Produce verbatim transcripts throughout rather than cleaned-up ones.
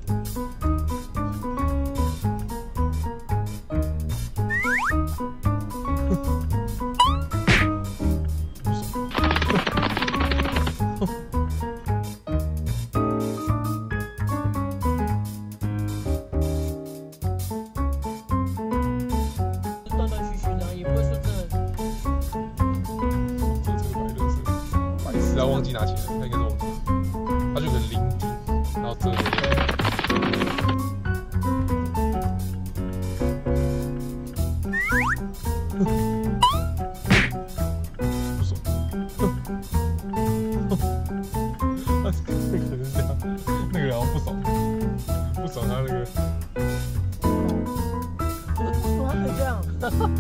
断断续续的，也不会说真的。 白痴啊，忘记拿钱了，他应该是忘记，他就有个零底，然后折。 不爽，他这个可能是这样，那个人好像不爽，不爽他那个。 怎么可以这样？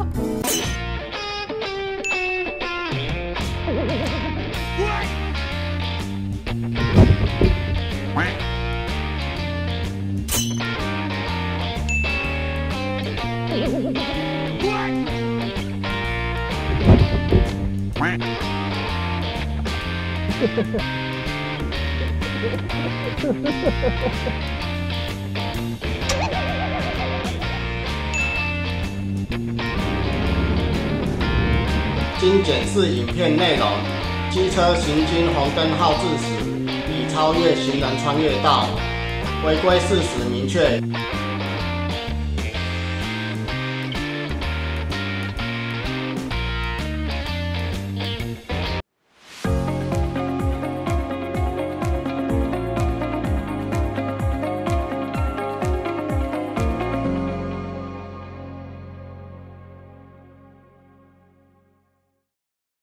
经检视影片内容，机车行经红灯号志时已超越行人穿越道，违规事实明确。